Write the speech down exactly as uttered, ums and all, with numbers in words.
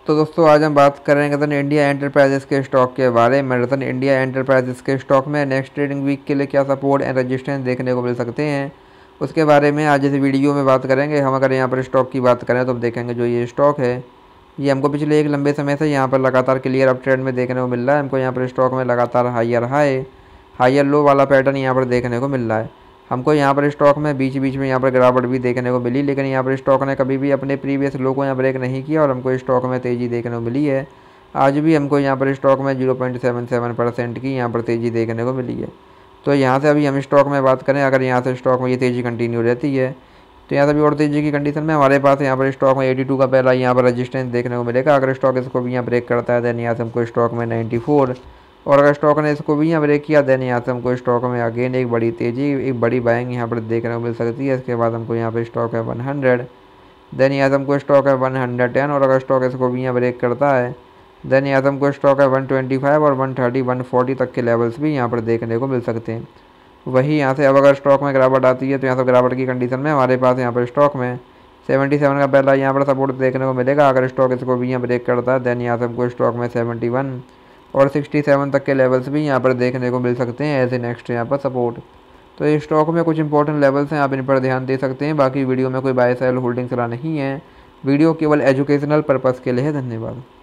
तो दोस्तों आज हम बात करेंगे रतन इंडिया एंटरप्राइजेस के स्टॉक के बारे में। रतन इंडिया एंटरप्राइजेस के स्टॉक में नेक्स्ट ट्रेडिंग वीक के लिए क्या सपोर्ट एंड रेजिस्टेंस देखने को मिल सकते हैं, उसके बारे में आज इस वीडियो में बात करेंगे। हम अगर यहाँ पर स्टॉक की बात करें तो हम देखेंगे जो ये स्टॉक है ये हमको पिछले एक लंबे समय से यहाँ पर लगातार क्लियर अप ट्रेंड में देखने को मिल रहा है। हमको यहाँ पर स्टॉक में लगातार हायर हाई हायर लो वाला पैटर्न यहाँ पर देखने को मिल रहा है। हमको यहाँ पर स्टॉक में बीच बीच में यहाँ पर गिरावट भी देखने को मिली, लेकिन यहाँ पर स्टॉक ने कभी भी अपने प्रीवियस लो को यहाँ ब्रेक नहीं किया और हमको स्टॉक में तेज़ी देखने को मिली है। आज भी हमको यहाँ पर स्टॉक में zero point seven seven percent की यहाँ पर तेज़ी देखने को मिली है। तो यहाँ से अभी हम स्टॉक में बात करें, अगर यहाँ से स्टॉक में ये तेज़ी कंटिन्यू रहती है तो यहाँ से भी और तेज़ी की कंडीशन में हमारे पास यहाँ पर स्टॉक में एटी टू का पहला यहाँ पर रजिस्टेंस देखने को मिलेगा। अगर स्टॉक इसको भी यहाँ ब्रेक करता है दैन यहाँ से हमको स्टॉक में नाइन्टी फोर, और अगर स्टॉक ने इसको भी यहाँ ब्रेक किया देन यहाँ से हमको स्टॉक में अगेन एक बड़ी तेज़ी एक बड़ी बाइंग यहाँ पर देखने को मिल सकती है। इसके बाद हमको यहाँ पर स्टॉक है वन हंड्रेड, देन यहाँ से हमको स्टॉक है वन हंड्रेड टेन, और अगर स्टॉक इसको भी यहाँ ब्रेक करता है देन यहाँ से हमको स्टॉक है वन ट्वेंटी फाइव और वन थर्टी वन फोर्टी तक के लेवल्स भी यहाँ पर देखने को मिल सकते हैं। वही यहाँ से अब अगर स्टॉक में गिरावट आती है तो यहाँ से गिरावट की कंडीशन में हमारे पास यहाँ पर स्टॉक में सेवेंटी सेवन का पहला यहाँ पर सपोर्ट देखने को मिलेगा। अगर स्टॉक इसको भी यहाँ ब्रेक करता है देन यहाँ से हमको स्टॉक में सेवेंटी वन और सिक्सटी सेवन तक के लेवल्स भी यहाँ पर देखने को मिल सकते हैं एज ए नेक्स्ट यहाँ पर सपोर्ट। तो इस स्टॉक में कुछ इंपॉर्टेंट लेवल्स हैं, आप इन पर ध्यान दे सकते हैं। बाकी वीडियो में कोई बाय सेल होल्डिंग सलाह नहीं है, वीडियो केवल एजुकेशनल पर्पज़ के लिए है। धन्यवाद।